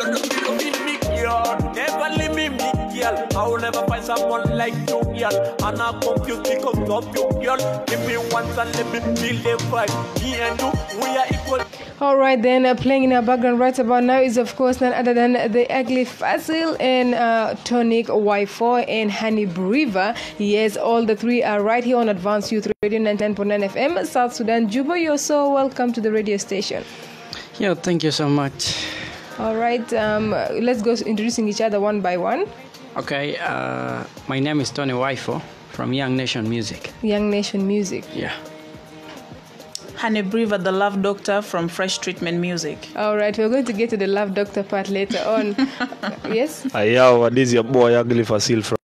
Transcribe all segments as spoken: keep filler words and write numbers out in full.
Never leave me, me girl. I will never find someone like you, girl. And I'm confused because of you, girl. Give me once and let me feel the vibe. Me and you, we are equal. All right, then uh, playing in our background right about now is of course none other than the Ugly Fazil and uh, Tonic Y four and Honey Briva. Yes, all the three are right here on Advanced Youth Radio ninety-nine point nine F M, South Sudan, Juba. You're so welcome to the radio station. Yeah, thank you so much. All right, um, let's go introducing each other one by one. Okay, uh, my name is Tony Y four from Young Nation Music. Young Nation Music. Yeah. Honey Briva, the Love Doctor from Fresh Treatment Music. All right, we're going to get to the Love Doctor part later on. Yes? Uh, yeah, this is your boy Ugly Fazil from.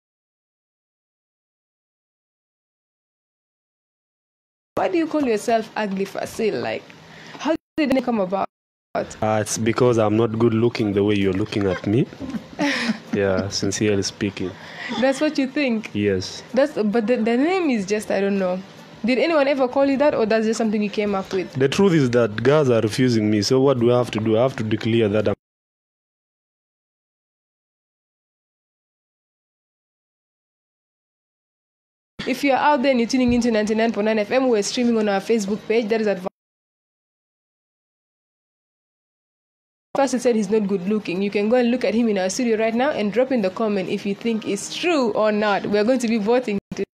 Why do you call yourself Ugly Fazil? Like, how did it come about? Uh, it's because I'm not good looking the way you're looking at me. Yeah, sincerely speaking. That's what you think? Yes. That's but the, the name is just, I don't know. Did anyone ever call you that, or that's just something you came up with? The truth is that girls are refusing me, so what do I have to do? I have to declare that I'm... If you're out there and you're tuning into ninety-nine point nine F M, we're streaming on our Facebook page. That is Advanced. Pastor said he's not good looking. You can go and look at him in our studio right now and drop in the comment if you think it's true or not. We're going to be voting.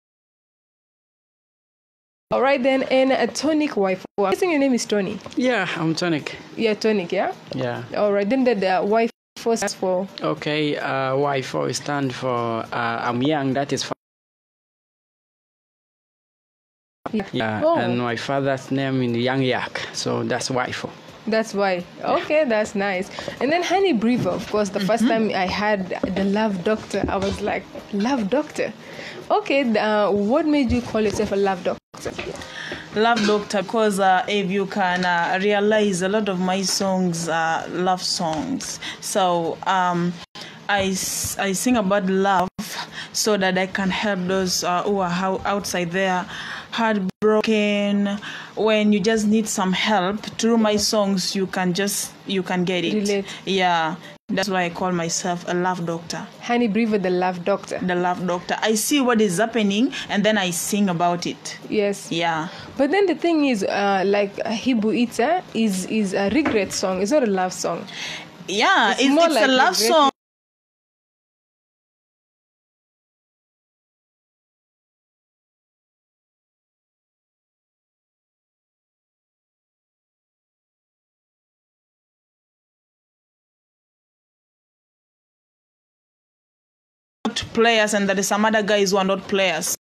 All right then, and a Tonic Y four. I'm guessing your name is Tony. Yeah, I'm Tonic. Yeah, Tonic, yeah? Yeah. All right, then the, the Y four stands for? Okay, uh, Y four stand for uh, I'm young, that is fine. Yeah, Yeah, oh. And my father's name is Young Yak, so that's Y four. That's why. Okay, that's nice. And then Honey Briva, of course, the mm-hmm. first time I had the Love Doctor, I was like, Love Doctor? Okay, uh, what made you call yourself a Love Doctor? Love Doctor, because uh, if you can uh, realize, a lot of my songs are love songs. So um, I, I sing about love so that I can help those uh, who are outside there, heartbroken. When you just need some help, through my songs, you can just, you can get it. Relate. Yeah. That's why I call myself a love doctor. Honey Briva, the Love Doctor. The Love Doctor. I see what is happening and then I sing about it. Yes. Yeah. But then the thing is, uh, like Hibu Ita is is a regret song. It's not a love song. Yeah, it's, it's, more it's like a love regret- song. Players, and there is some other guys who are not players.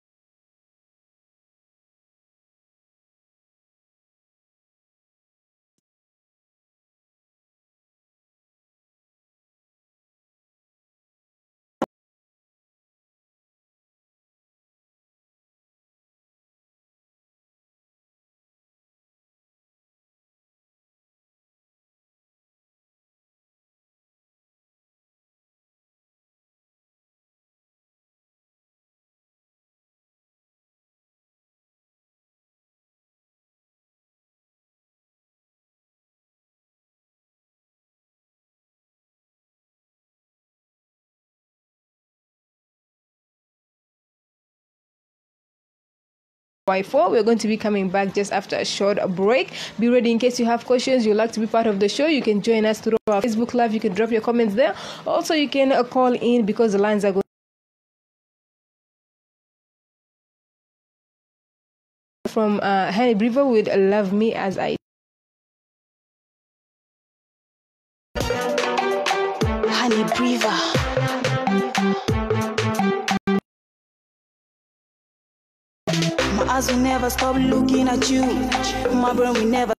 Y four. We're going to be coming back just after a short break. Be ready in case you have questions, you'd like to be part of the show. You can join us through our Facebook Live. You can drop your comments there. Also, you can uh, call in because the lines are going from uh, Honey Briva with Love Me As I Honey Briva. My eyes will never stop looking at you. My brain will never,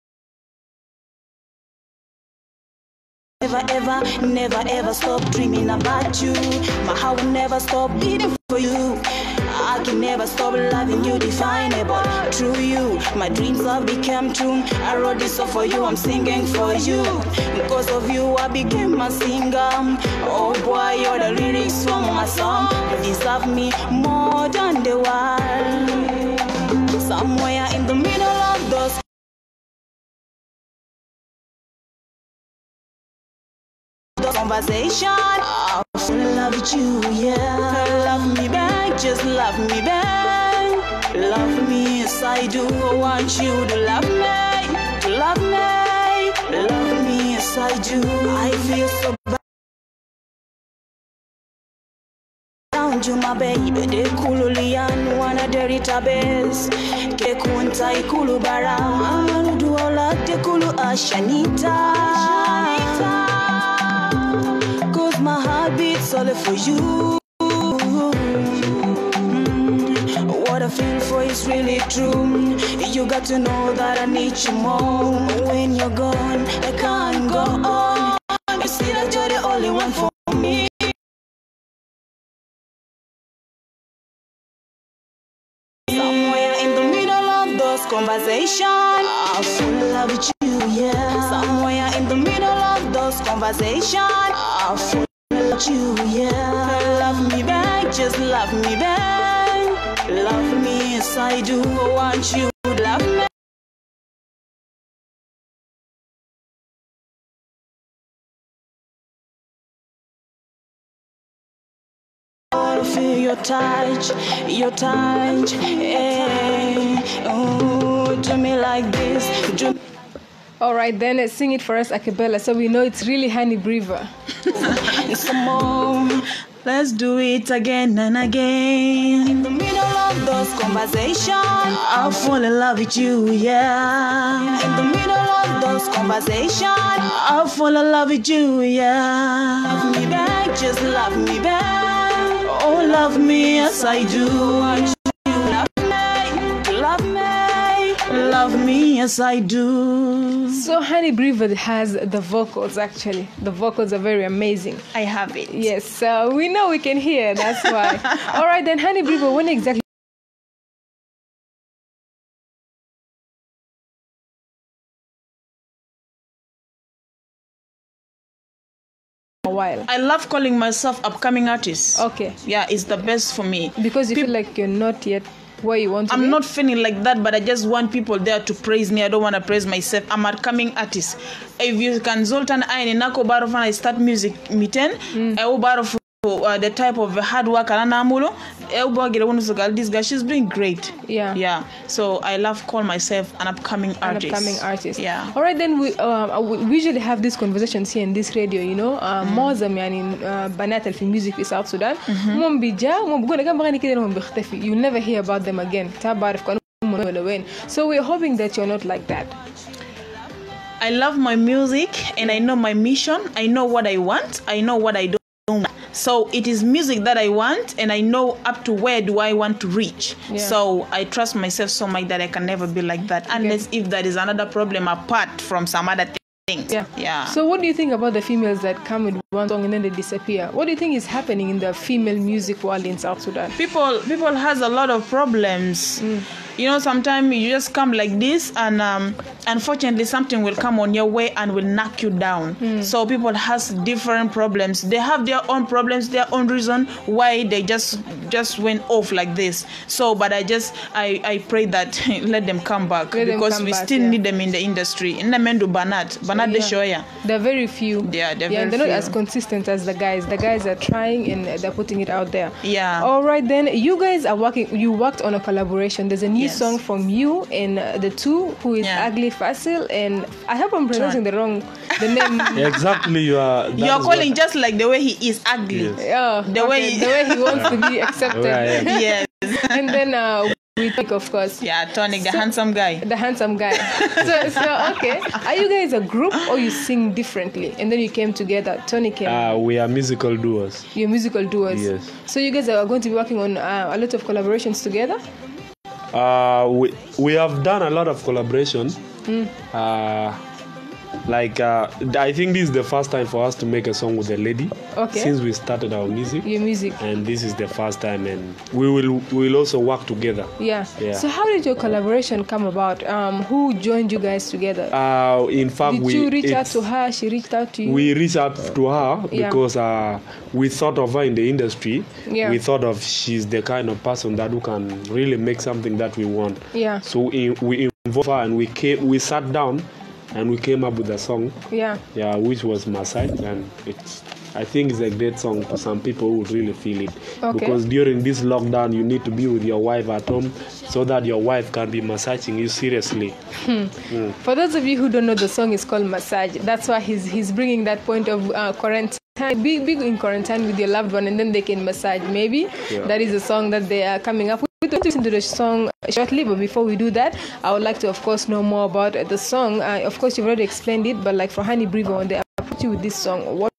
never, ever, never, ever stop dreaming about you. My heart will never stop beating for you. I can never stop loving you, definable through you. My dreams have become true. I wrote this song for you, I'm singing for you. Because of you, I became a singer. Oh boy, you're the lyrics from my song. You deserve me more than the world. Somewhere in the middle of those the conversation. I fall in love with you, yeah. Love me back, just love me back. Love me as I do. I want you to love me, to love me. Love me as I do. I feel so bad. You my baby, de kululian wana derita base. Ke kunta ikulu bara. Amanu do all de kulu ashanita. Cause my heart beats only for you. Mm, what I feel for is really true. You got to know that I need you more. When you're gone, I can't go on. You see that you're the only one for me. Somewhere in the middle of those conversations, I fall in love with you, yeah. Somewhere in the middle of those conversations, I fall in love with you, yeah. Love me back, just love me back. Love me as I do. I want you to love me. I feel your touch, your touch, eh. Oh, do me like this. Do All right, then uh, sing it for us a cappella so we know it's really Honey Breaver. some more. Let's do it again and again. In the middle of those conversations, I'll fall in love with you, yeah. in the middle of those conversations, I'll fall in love with you, yeah. love me back, just love me back. Oh, love me as I do. Want you to love me, to love me. Love me as I do. So Honey Breaver has the vocals actually. The vocals are very amazing. I have it. Yes, so we know we can hear, that's why. All right, then Honey Breaver, when exactly a while? I love calling myself upcoming artist. Okay. Yeah, it's the best for me. Because you Peop- feel like you're not yet where you want to I'm be? not feeling like that, but I just want people there to praise me. I don't want to praise myself. I'm an upcoming artist. If you can Zoltan I nako baro fan I start music miten, I baro for uh, the type of hard work ananamulo. This girl, she's doing great. Yeah. Yeah. So I love call myself an upcoming An artist. upcoming artist. Yeah. All right, then we um, we usually have these conversations here in this radio, you know. معظم يعني بنات في music في South Sudan هم بيجا هم بيقولوا كم بغني كده هم بيختفي. You'll never hear about them again. تعرف كانوا ولا وين. So we're hoping that you're not like that. I love my music and I know my mission. I know what I want. I know what I don't want. So it is music that I want and I know up to where do I want to reach. Yeah. So I trust myself so much that I can never be like that unless if there is another problem apart from some other things. Yeah. Yeah. So what do you think about the females that come with one song and then they disappear? What do you think is happening in the female music world in South Sudan? people people has a lot of problems. You know, sometimes you just come like this and um, unfortunately something will come on your way and will knock you down. So people has different problems. They have their own problems, their own reason why they just just went off like this. So but I just I, I pray that let them come back Let them because come we back, still yeah. need them in the industry. In the Mendo Banat, Banat de Shoya. They're very few. Yeah, they're yeah, very they're not few. as consistent as the guys. The guys are trying and they're putting it out there. Yeah. All right, then you guys are working. You worked on a collaboration. There's a new Yes. song from you and uh, the two, who is Yeah. Ugly Fasil, and I hope I'm pronouncing the wrong the name. Exactly, you are. that You're is calling what- just like the way he is ugly. Yes. Oh, The okay, way- the way he wants to be accepted. Right, yeah. Yes. And then uh, we think, of course. Yeah, Tonic, the handsome guy. The handsome guy. so, so okay. Are you guys a group or you sing differently? And then you came together. Tony came. Uh, we are musical duos. You're musical duos. Yes. So you guys are going to be working on uh, a lot of collaborations together? Uh, we we have done a lot of collaboration. Uh, like uh, I think this is the first time for us to make a song with a lady Okay. since we started our music, Your music. and this is the first time, and we will we will also work together. Yeah. Yeah. So how did your collaboration come about? Um, who joined you guys together? Uh, in fact, did we you reach out it's- to her? She reached out to you? We reached out to her Yeah. because uh, we thought of her in the industry. Yeah. We thought of she's the kind of person that who can really make something that we want. Yeah. So we, we involved her and we came. We sat down and we came up with a song. Yeah. Yeah, which was Massage, and it's. I think it's a great song for some people who would really feel it. Okay. Because during this lockdown, you need to be with your wife at home so that your wife can be massaging you seriously. Hmm. Mm. For those of you who don't know, the song is called Massage. That's why he's he's bringing that point of uh, quarantine. Be, be in quarantine with your loved one, and then they can massage. Maybe yeah. that is a song that they are coming up with. We're going to listen to the song shortly, but before we do that, I would like to, of course, know more about the song. Uh, of course, you've already explained it, but like for Honey Brever, when they approach you with this song, what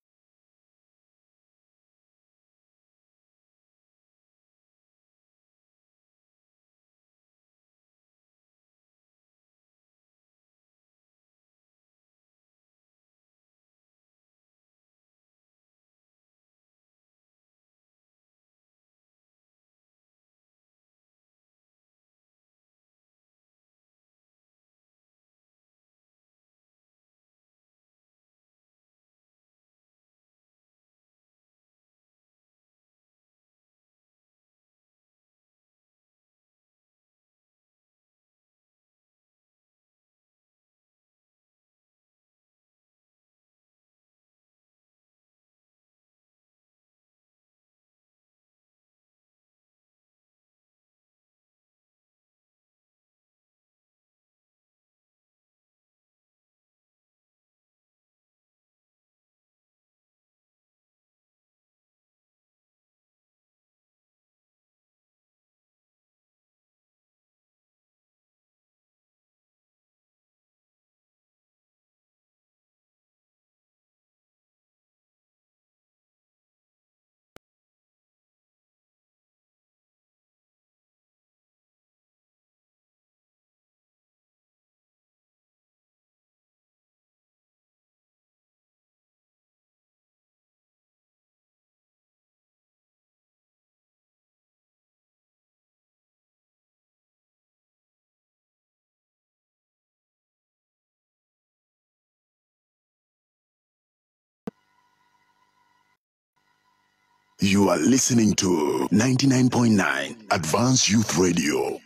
You are listening to ninety-nine point nine Advanced Youth Radio.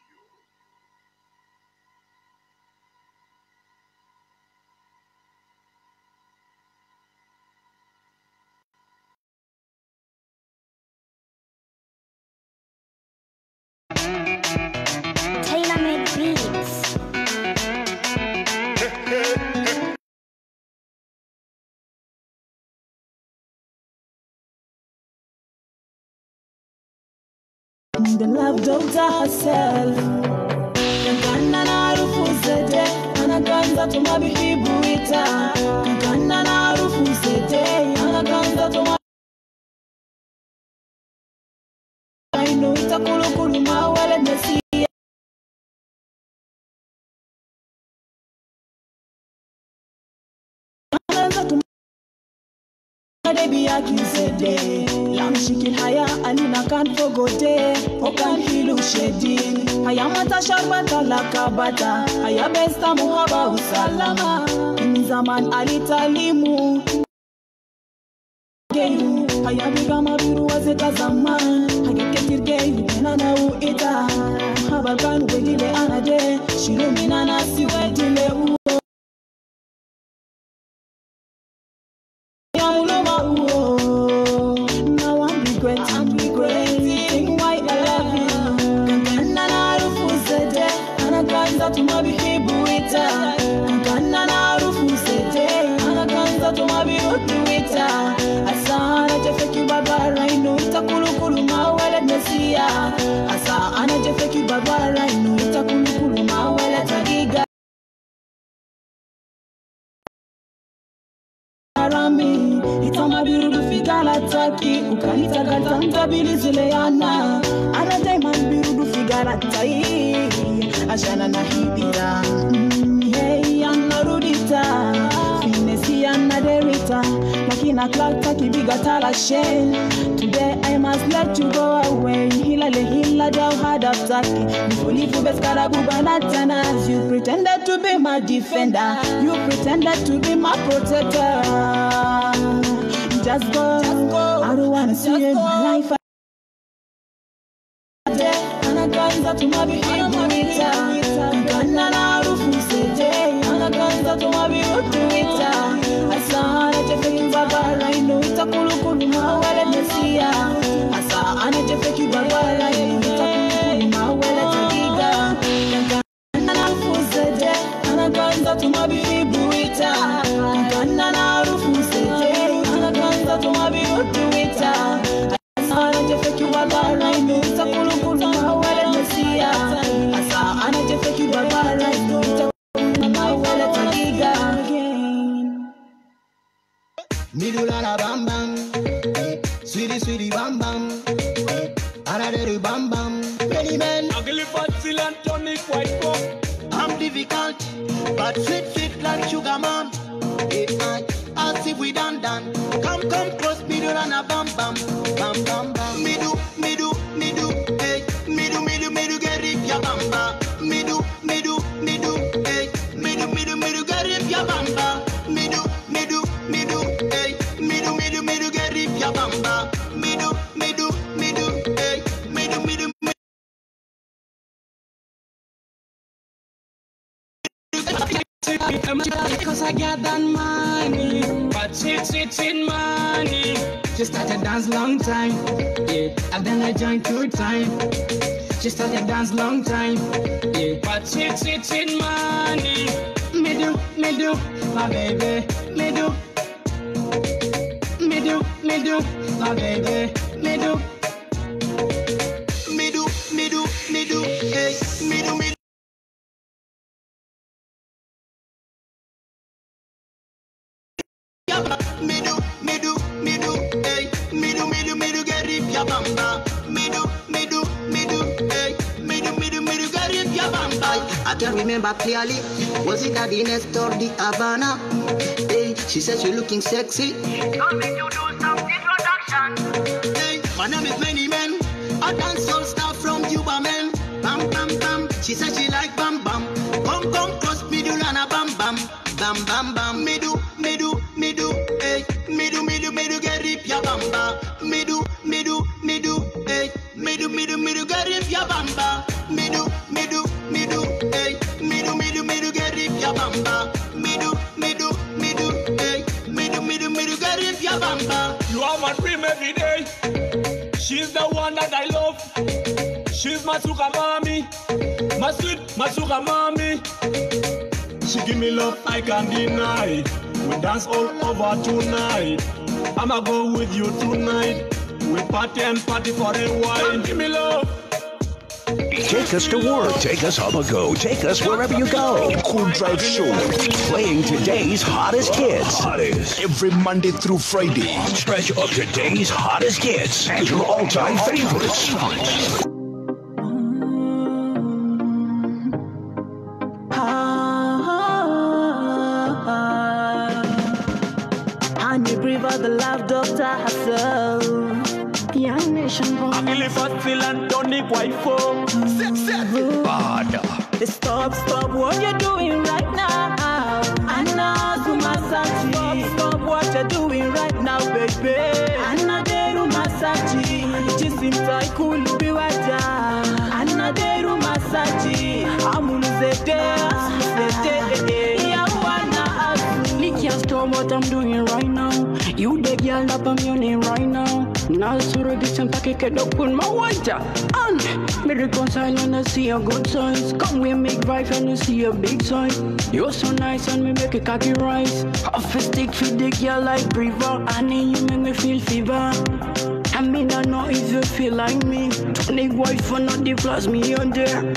Tailor-made beats. The love doctor herself. Kankana na harufu zete, anaganza tumabihibu ita. Kankana na harufu zete, anaganza tumabihibu. I know ita kulu kulu mawele mesi. Anaganza tumabihibu. Baby akizede lamshikil haya alina kan fogote okan hilu shedin haya mata sharbata lakabata haya besta muhaba usalama ni zaman alitalimu geyu haya bigama biru wazeta zaman haya ketir geyu nana uita muhaba kan wegile anade shirumi nana siwetile u tumabihibu ita Kankana na harufu zete anaganza tumabihibu ita asa anajefeki babara inu ita kulukulu mawele mesia asa anajefeki babara inu ita kulukulu mawele tagiga Rami itamabiru figala taki ukanita gatanta bilizuleana ana diamond biru figala tai ashana na hibira hey anarudita finesi anaderita lakina klata kibiga tala shell today I must let you go away hila le hila daw hada taki nifulifu beskara bubanatana you pretended to be my defender you pretended to be my protector just go, just go. I don't wanna see you in my life anaganza tumabihibu ita Kankana na harufu zete anaganza Midula la bam bam, sweetie sweetie bam bam, another bam bam. Many men, ugly fossil and tonic white cup. I'm difficult, but sweet sweet like sugar man. Hey, I, I'll see we done done. Come come close, midula la bam bam, bam bam bam. Me do, me do, me do, hey, me do, me do, me do get rip ya bamba. Me do, me do, me do, hey, me do, me do, me do get rip ya bamba. Me do, me do, me do, hey, me do, me do, me do get rip ya bamba. Me do, me do, me do, hey, me do, me do, me do. Cause I got that money, but it's it's in money. She started dance long time, yeah, and then I joined two time. She started dance long time, yeah, but it's it's in money. Me do, me do, my baby, me do, me do, me do, my baby, me do, me do, me do, me do, hey, me do, me do. Me do, me do, me do, hey, me do, me do, me do, get rip ya bamba. Me do, me do, me do, hey, me do, me do, me do, get rip ya bamba. I can remember clearly, was it at the Nest or the Havana? Hey, she said you're looking sexy. Come make you do some introduction. Hey, my name is Many Men, a dancehall star from Cuba, man. Bam, bam, bam, she said she like bam, bam. Come, come, cross me do lana bam, bam. Bam, bam, bam, me do, me do, me do, hey, me do, me do, me do, get rip ya bamba. Me do, me do, me do, hey, me do, me do, me do, get rip ya bamba. Me do, me do, me do, hey, me do, me do, me do, get rip ya bamba. Me do, me do, me do, hey, me do, me do, me do, get rip ya bamba. You are my dream every day. She's the one that I love. She's my sugar mommy, my sweet, my sugar mommy. She give me love I can't deny. We dance all over tonight. I'ma go with you tonight. We party and party for a while. Give me love. Take us to work, take us on the go, take us wherever you go. Cool Drive Show. Playing today's hottest hits. Hottest. Every Monday through Friday. Stretch of today's hottest hits and your all-time favorites. Honey Breaver, the love doctor herself. Young Nation boy. I'm really fossil and tonic white for. Stop, stop what you're doing right now. Anna Zumasachi. Stop, stop what you're doing right now, baby. Anna Deru Masachi. Jisimta ikulu biwaja. Anna Deru Masachi. Amunzete, zete, yawana asu. you can't stop what I'm doing right now. You the girl that I'm using right now. Now sure this and take it up with my water. And me reconcile and I see a good signs. Come we make vibe and you see a big sign. You're so nice and me make a cocky rice. Half a stick for the girl like Breaver. And then you make me feel fever. I mean I know if you feel like me. Tonic wife for not the plus me on there.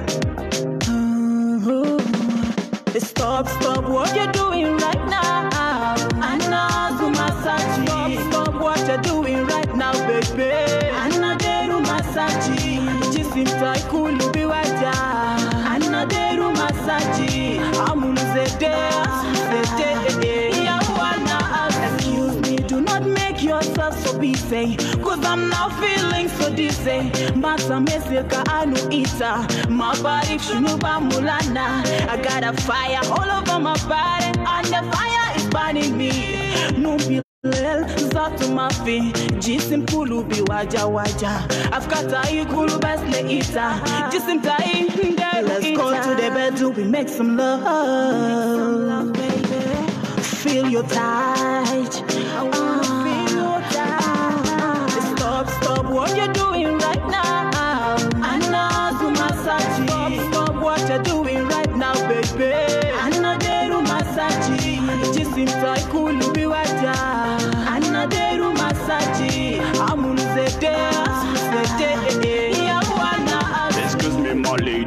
Stop, stop what you're doing right now. Anna Zumasachi. Stop, stop what you're doing right now, baby. Anna Deru Masachi. Jisimta ikulu biwaja. Anna Deru Masachi. Amunzete, zete, yawana. Excuse me, do not make yourself so busy. Cause I'm now feeling so dizzy. Masa meseka anu ita. My body shunuba mulana. I got a fire all over my body. And the fire is burning me. Numbi Zatu mafi, jisim pulu bi waja waja. I've got a ikulu basle ita. Jisim tai nderu. Let's go to the bedroom, we make some love. Feel your touch. Uh, Stop, stop what you're doing right now. Anna Zumasachi. Stop, stop what you're doing right now, baby. Anna Deru Masachi. Jisimta ikulu biwaja. Anna Deru Masachi. Amunzete, zete, yawana. Excuse me, my lady,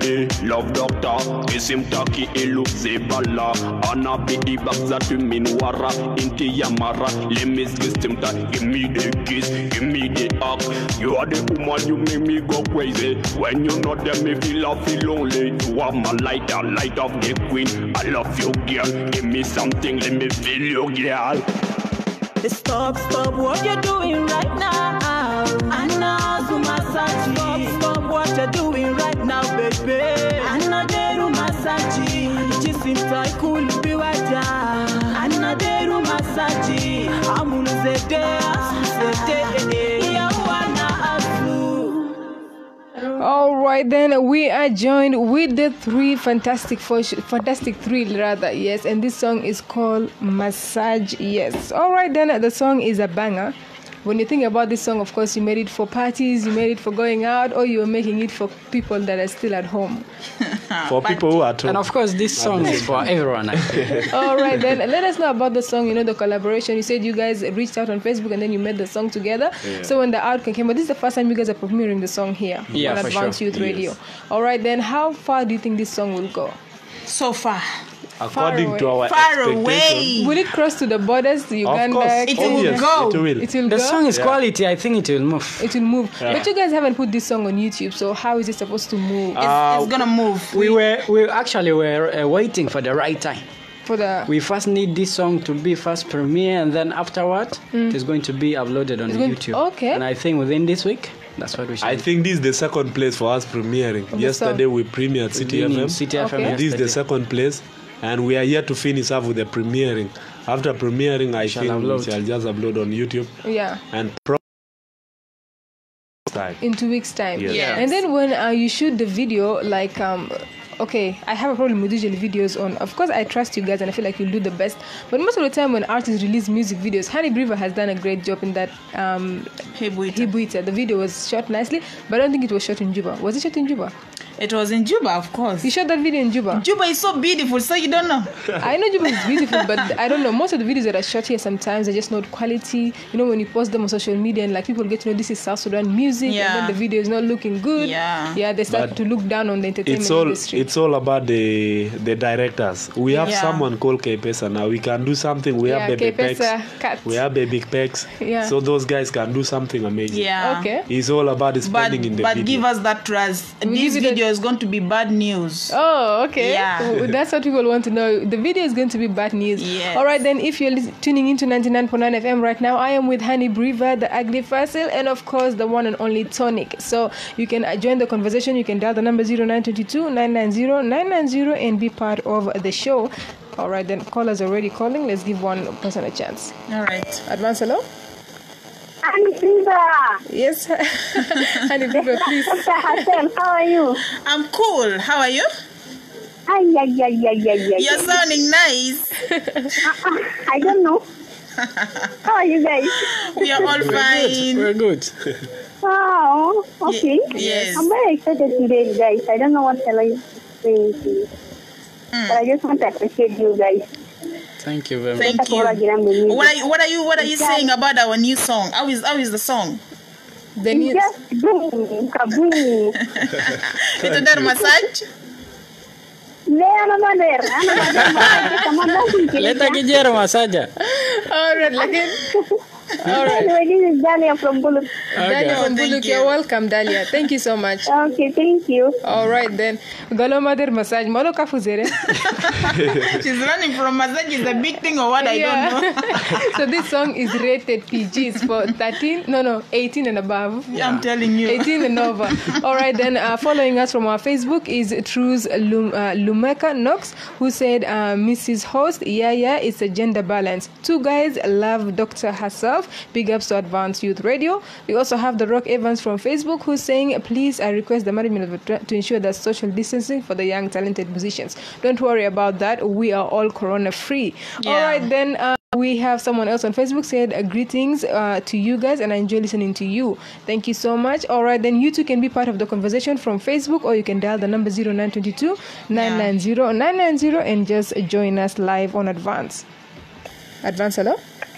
love doctor. Isim taki ilu zebala. Ana pidi bakza tu minwara. Inti yamara. Let me system that. Give me the kiss. Give me the hug. You are the woman you make me go crazy. When you're not there me feel I feel lonely. You are my light, a light of the queen. I love you girl. Give me something. Let me feel you girl. Stop, stop what you're doing right now. Anna Zumasachi. Stop, stop what you're doing right now, baby. Anna Deru Masachi. Jisimta ikulu biwaja. Anna Deru Masachi. Amunu zede, zede, ya wana asu. All right, then we are joined with the three fantastic, fantastic thrill rather, yes, and this song is called Massage, yes. All right, then the song is a banger. When you think about this song, of course, you made it for parties, you made it for going out, or you're making it for people that are still at home. For people who are at home. And of course, this song is for everyone. All right, then let us know about the song, you know, the collaboration. You said you guys reached out on Facebook and then you made the song together. Yeah. So when the outcome came, but this is the first time you guys are premiering the song here yeah, on Advanced sure. Youth yes. Radio. All right, then how far do you think this song will go? So far. According to our far away. Will it cross to the borders, to Uganda? Of course. It oh, will yes. go. It will. It will the go? song is yeah. quality. I think it will move. It will move. Yeah. But you guys haven't put this song on YouTube, so how is it supposed to move? It's, Uh, it's gonna move. We were we actually were uh, waiting for the right time. For the We first need this song to be first premiere, and then afterward, Mm. it's going to be uploaded on It's going- YouTube. okay. And I think within this week, that's what we should. I do. think this is the second place for us premiering. the Yesterday song. we premiered City F Beginning M. City F M Okay. This is the yesterday. second place, and we are here to finish up with the premiering. After premiering, I Shall think upload. we shall just upload on YouTube yeah. and pro- time. In two weeks' time. Yes. Yes. And then when uh, you shoot the video, like um okay, I have a problem with usually videos on. Of course, I trust you guys and I feel like you'll do the best. But most of the time when artists release music videos, Honey Brever has done a great job in that. Um, Hibuita. Hibuita. The video was shot nicely, but I don't think it was shot in Juba. Was it shot in Juba? It was in Juba, of course. You shot that video in Juba? Juba is so beautiful, so you don't know. I know Juba is beautiful, but I don't know. Most of the videos that are shot here sometimes are just not quality. You know, when you post them on social media and like people get to know this is South Sudan music, Yeah. and then the video is not looking good. Yeah. Yeah, they start But to look down on the entertainment It's all industry. it's all about the the directors. We have Yeah. someone called K-Pesa now. We can do something. We Yeah, have baby K-Pesa, pecs. cut. We have baby pecs. Yeah. So those guys can do something amazing. Yeah. Okay. It's all about the But, spending in the but video. give us that trust. We This give you video the- is going to be bad news. Oh, okay. Yeah. Oh, that's what people want to know. The video is going to be bad news. Yes. All right, then, if you're lis- tuning into ninety-nine point nine F M right now, I am with Honey Brever, the Ugly Fossil, and of course, the one and only Tonic. So you can uh, join the conversation. You can dial the number zero nine two two, nine nine zero, nine nine zero and be part of the show. All right, then, callers already calling. Let's give one person a chance. All right. Advance, hello? Honey Brever. Yes. Honey Brever, please. Doctor Hassan, how are you? I'm cool. How are you? Ay, ay, ay, ay, ay, ay. You're sounding nice. Uh, I don't know. How are you guys? We are all fine. We're good. Oh, okay. Ye- yes. I'm very excited today, guys. I don't know what shall I say to you. But I just want to appreciate you guys. Thank you very much. Thank you. What are you? What are you? What are you saying about our new song? How is how is the song? The new. Just boom, kaboom. Ito dar massage. Leta kijero masaja. All right, like All right. Anyway, this is Dahlia from Buluk. Dahlia Okay. from Thank Buluk, you. you're welcome, Dahlia. Thank you so much. Okay, thank you. All right then. Galo mother massage. Malo kafuzere. She's running from massage is a big thing or what? I Yeah. don't know. So this song is rated P G. It's for thirteen, no, no, eighteen and above. Yeah, I'm telling you. eighteen and over. All right, then uh, following us from our Facebook is Truth Lum, uh, Lumeka Knox, who said, uh, Missus Host, yeah, yeah, it's a gender balance. Two guys love Doctor herself. Big ups to Advanced Youth Radio. We also have the Rock Evans from Facebook, who's saying, please, I request the management of the, to ensure that social distancing for the young talented musicians. Don't worry about that. We are all corona free. Yeah. All right, then. Uh, We have someone else on Facebook said uh, greetings uh, to you guys and I enjoy listening to you. Thank you so much. All right, then you too can be part of the conversation from Facebook or you can dial the number zero nine two two, nine nine zero, nine nine zero and just join us live on Advance. Advance, hello?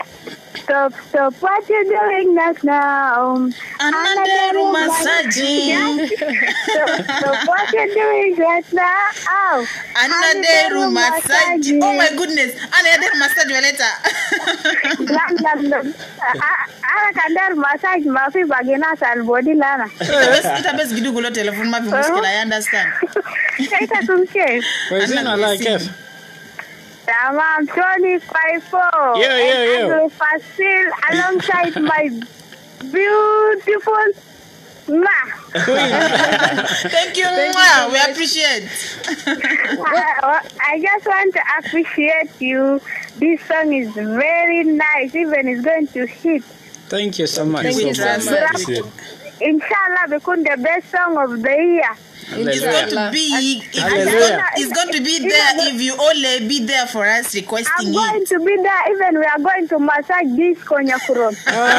Stop, stop what you're doing that's now. Another room massaging. Stop, stop what you're doing that's now. Another room massaging. Oh my goodness. Another massage later. Lam lam lam. Ara kandar massage mafi bagina sal body lana. Ita bes gidu gulo telephone mafi muskila, I understand. Ita tumke. Wezina like it. Tamam, Tony five four. Yeah, yeah, yeah. And Fasil alongside my beautiful Ma. Thank you, Thank Ma. you We so much. appreciate. I, I just want to appreciate you. This song is very nice. Even it's going to hit. Thank you so much. Thank you so much. Inshallah, become the best song of the year. It's going to be. It, it's, going, it's going to be there if you only be there for us requesting I'm going it. to be there. Even we are going to massage this Konyakuron.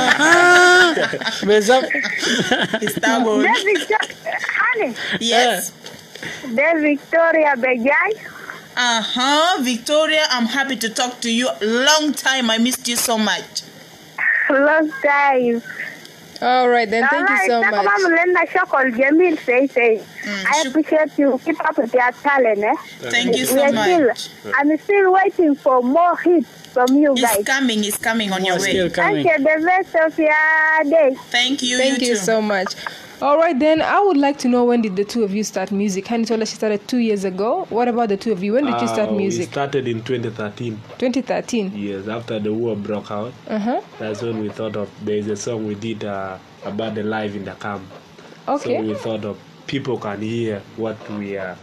Istanbul. The Victor- honey. Yes. The Victoria Begay. Uh huh. Victoria, I'm happy to talk to you. Long time. I missed you so much. Long time. All right, then. Thank you so much. I appreciate you. Keep up with your talent. Eh? Thank you so We are much. Still, I'm still waiting for more hits from you guys. It's coming. It's coming on your way. Still coming. Thank you. The best of your day. Thank you. Thank you, you, too. so much. All right, then. I would like to know, when did the two of you start music? Hani told us she started two years ago. What about the two of you? When did you start Uh, music? We started in twenty thirteen. twenty thirteen. Yes, after the war broke out. Uh-huh. That's when we thought of, there's a song we did uh, about the life in the camp. Okay. So we thought of people can hear what we are.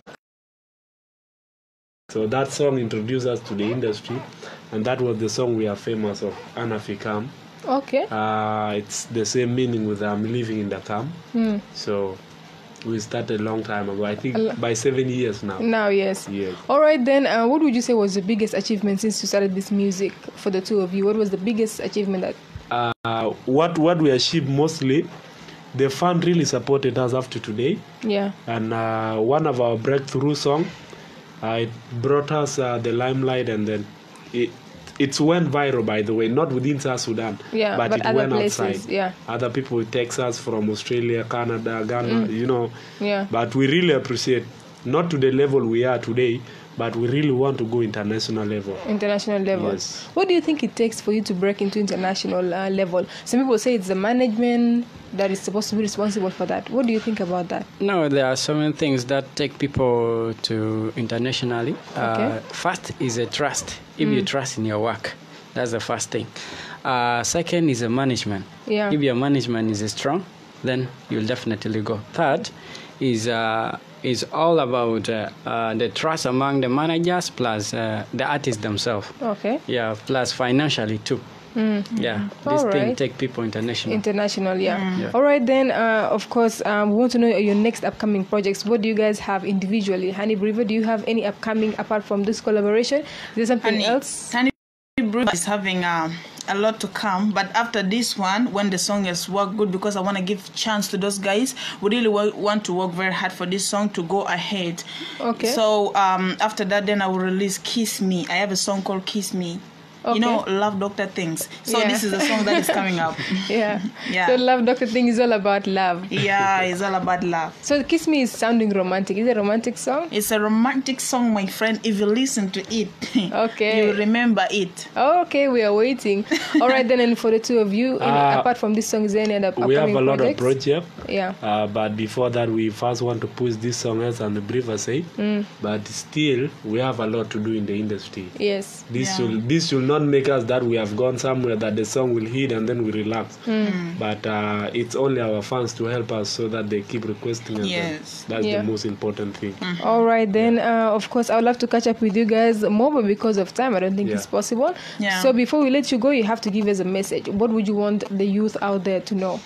So that song introduced us to the industry, and that was the song we are famous of, Anafikam. Okay. Uh, it's the same meaning with I'm living in the camp. Hmm. So we started a long time ago. I think A lo- by seven years now. Now, yes. Yes. All right, then. Uh, what would you say was the biggest achievement since you started this music for the two of you? What was the biggest achievement that? Uh, what what we achieved mostly, the fund really supported us up to today. Yeah. And uh, one of our breakthrough song, uh, it brought us uh, the limelight, and then it it went viral, by the way, not within South Sudan, Yeah, but, but it other went places, outside. yeah. Other people text us from Australia, Canada, Ghana, Mm. you know. Yeah. But we really appreciate, not to the level we are today, but we really want to go international level. International level. Yes. What do you think it takes for you to break into international uh, level? Some people say it's the management that is supposed to be responsible for that. What do you think about that? No, there are so many things that take people to internationally. Okay. Uh, first is a trust. If you Mm. trust in your work, that's the first thing. Uh, second is a management. Yeah. If your management is strong, then you'll definitely go. Third is uh, is all about uh, uh, the trust among the managers plus uh, the artists themselves. Okay. Yeah, plus financially too. Mm. Yeah, All this thing right. take people international. International, yeah. Yeah. All right, then, uh, of course, um, we want to know your next upcoming projects. What do you guys have individually? Honey Brewer, do you have any upcoming apart from this collaboration? Is there something Honey- else? Honey Brewer is having um, a lot to come, but after this one, when the song has worked good, because I want to give chance to those guys, we really wa- want to work very hard for this song to go ahead. Okay. So um, after that, then I will release Kiss Me. I have a song called Kiss Me. Okay. You know, Love Doctor Things. So Yeah. this is the song that is coming up. Yeah. Yeah. So Love Doctor Thing is all about love. Yeah, it's all about love. So Kiss Me is sounding romantic. Is it a romantic song? It's a romantic song, my friend. If you listen to it, Okay. you remember it. Okay, we are waiting. All right, then, and for the two of you, any, Uh, apart from this song, is there any other We have upcoming a lot projects? of projects. Yeah. Uh, but before that, we first want to push this song as on the briefer say. Mm. But still, we have a lot to do in the industry. Yes. This Yeah. should this should not make us that we have gone somewhere that the song will hit and then we relax. Mm. But uh, it's only our fans to help us so that they keep requesting us. Yes. That's Yeah. the most important thing. All right, then, uh, of course, I would love to catch up with you guys more, but because of time, I don't think Yeah. it's possible. Yeah. So before we let you go, you have to give us a message. What would you want the youth out there to know?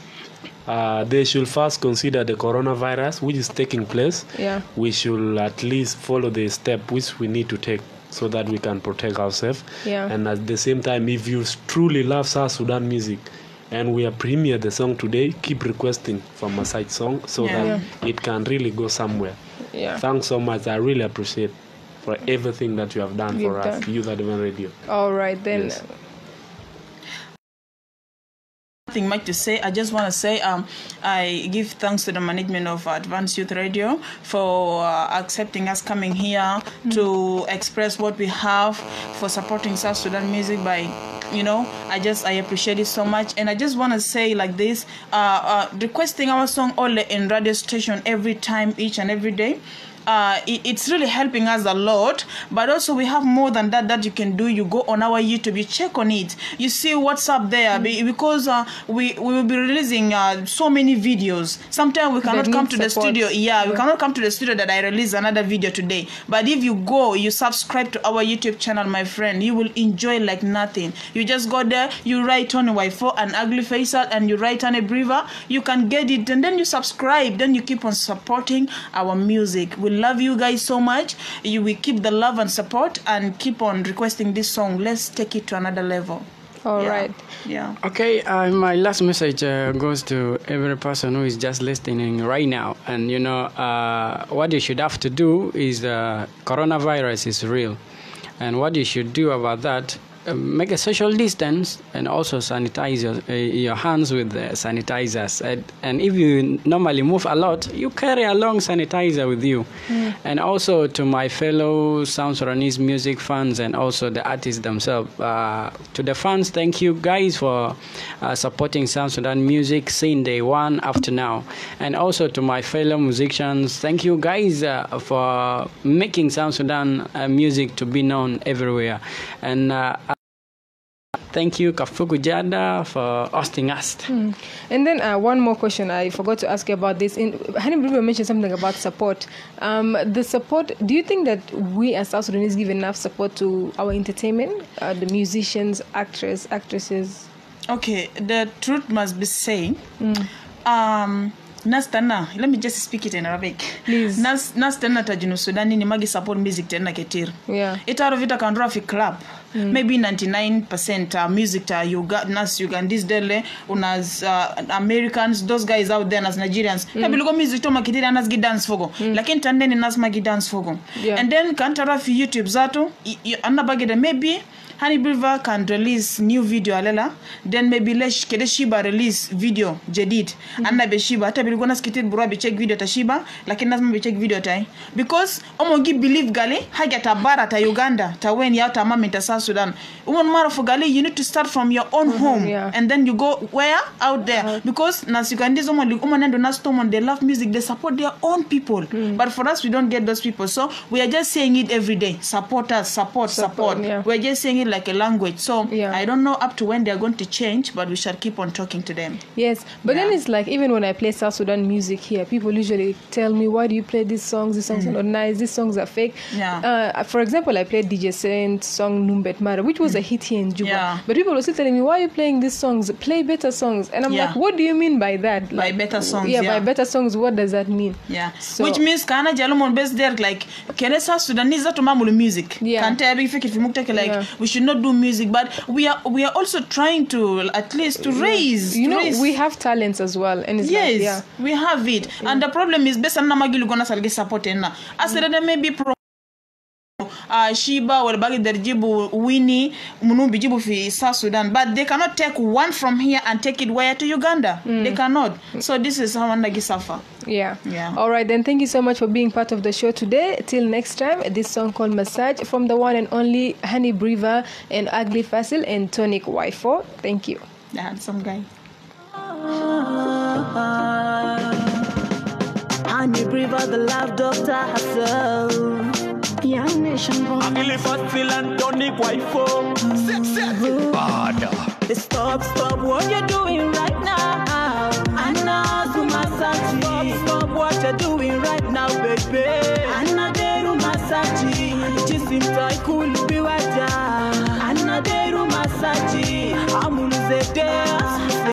Uh, they should first consider the coronavirus, which is taking place. Yeah. We should at least follow the step which we need to take so that we can protect ourselves. Yeah. And at the same time, if you truly love South Sudan music and we are premiere the song today, keep requesting from a side song so Yeah. that it can really go somewhere. Yeah. Thanks so much. I really appreciate for everything that you have done You've for us, done. Youth Advent Radio. All right, then. Yes. Nothing much to say. I just want to say um, I give thanks to the management of Advanced Youth Radio for uh, accepting us coming here mm. to express what we have, for supporting South Sudan music by, you know, I just, I appreciate it so much. And I just want to say like this, uh, uh, requesting our song all in radio station every time, each and every day. Uh, it, it's really helping us a lot, but also we have more than that that you can do. You go on our YouTube, you check on it, you see what's up there, mm. because uh, we, we will be releasing uh, so many videos. Sometimes we cannot come to support. the studio. Yeah, yeah, we cannot come to the studio that I release another video today. But if you go, you subscribe to our YouTube channel, my friend, you will enjoy like nothing. You just go there, you write Tony Wifo and Ugly Faisal, and you write Hany Briva, you can get it, and then you subscribe, then you keep on supporting our music. We love you guys so much. You will keep the love and support and keep on requesting this song. Let's take it to another level. All yeah. right. Yeah. Okay, uh, my last message uh, goes to every person who is just listening right now. And you know, uh, what you should have to do is uh, coronavirus is real. And what you should do about that, uh, make a social distance and also sanitize your, uh, your hands with the sanitizers. And, and if you normally move a lot, you carry a long sanitizer with you. Mm. And also to my fellow South Sudanese music fans and also the artists themselves, uh, to the fans, thank you guys for uh, supporting South Sudan music since day one up to now. And also to my fellow musicians, thank you guys uh, for making South Sudan uh, music to be known everywhere. And uh, thank you, Kafuku Jada, for hosting us. Hmm. And then uh, one more question I forgot to ask you about this. In, Hany Briva mentioned something about support. Um, the support, do you think that we as South Sudanese give enough support to our entertainment, uh, the musicians, actors, actresses? Okay, the truth must be said. Mm. Um, Nas tana, let me just speak it in Arabic. Please. Nas nas tana tajinu Sudani ni magi support music tena ketir. Yeah. Itaro vita kan rafi club. Mm. Maybe ninety-nine percent uh, music ta Uga, nas Ugandese dele, unas uh, Americans, those guys out there nas Nigerians. Mm. Kabi lugo music to makitiri nas gi dance fogo. Mm. Lakin tandeni nas magi dance fogo. Yeah. And then kan tarafi YouTube zato, anna bagida maybe Hany Briva can release new video alela, then maybe lesh kede Shiba release video jadid. Mm-hmm. Anna be Shiba hata biligona skitit bura be check video ta Shiba, lakini lazima be check video tai. Because omo gi believe gali haja ta bara ta Uganda, ta weni ya ta mama ta South Sudan. Umon mara for gali, you need to start from your own mm-hmm, home, yeah. And then you go where out there. Uh-huh. Because nas Ugandese omo omo nendo nas tomon, they love music, they support their own people. Mm. But for us we don't get those people. So we are just saying it every day. Support us, support, support. support. Yeah. We are just saying it like a language. So yeah. I don't know up to when they're going to change, but we shall keep on talking to them. Yes, but yeah. then it's like even when I play South Sudan music here, people usually tell me, why do you play these songs? These songs mm. are not nice, these songs are fake. Yeah. Uh, for example, I played D J Saint's song Numbet Mara, which was mm. a hit here in Juba. Yeah. But people were still telling me, why are you playing these songs? Play better songs. And I'm yeah. like, what do you mean by that? Like, by better songs, yeah, yeah. by better songs, what does that mean? Yeah. So, which means kana jalumon best there like kene South Sudanese that mamulu music. Yeah. Kante abi fake if like yeah. we should not do music, but we are we are also trying to at least to raise. You to know, raise. we have talents as well, and it's yes, like, yeah. we have it, yeah. And the problem is best na magilu gonna salge support na. As there may be pro. Uh, Shiba or Bagi Derjibu Winnie Munumbi Jibu fi South Sudan, but they cannot take one from here and take it where to Uganda. Mm. They cannot. So this is how Nagi suffer. Yeah. Yeah. All right, then thank you so much for being part of the show today. Till next time, this song called Massage from the one and only Hany Briva and Ugly Faisal and Tonic Wifo. Thank you. The handsome guy. Hany Briva, the love doctor herself. Young nation boy. Ugly Faisal and Tonic Wifo. Bad. Stop, stop what you're doing right now. Anna Zumasachi. Stop, stop what you're doing right now, baby. Anna Deru Masachi. Jisimtai kulubi waja. Anna Deru Masachi. Amuluzete.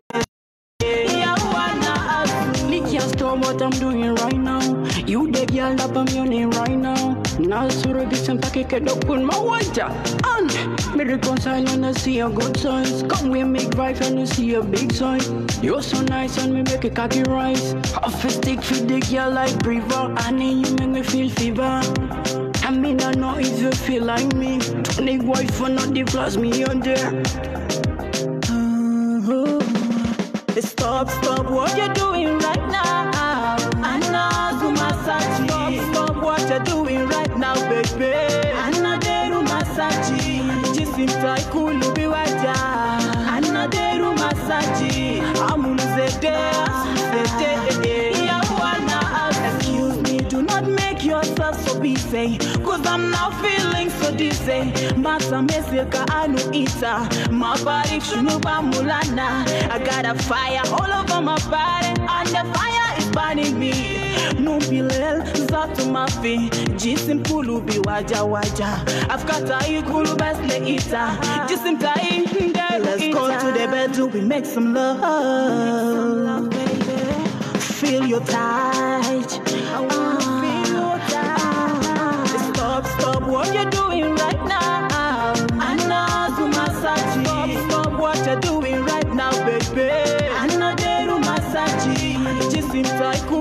Can't stop what I'm doing right now. You the girl up on your name right now. Now sure get some take it up on my water. And me reconcile when I see your good signs. Come we make vibe and you see your big sign. You're so nice and me make a cocky rice. Half a stick for the girl like Briva. And you make me feel fever. I mean I know if you feel like me. Tonic Wifo not the plus me on there. Stop, stop what you're doing right now. Anna do massage. Stop, stop what you're doing right now, baby. Anna deru massage. Jisim tai kulu biwaja. Anna deru massage. Amulu zede, zede. Excuse me, do not make yourself so busy, cause I'm now feeling so dizzy. Masa mesika anu ita, my body shunuba mulana. I got a fire all over my body, and the fire is burning me. Numbilel zatu mafi, jisim kulu bi waja waja. I've got a ikulu basle ita, jisim tai nderu. Let's go to the bed, do we make some love, baby? Feel your touch. I wanna feel your touch. Stop, stop what you're doing right now. Anna do massage. Stop, stop what you're doing right now, baby. Anna deru massage. Jisim tai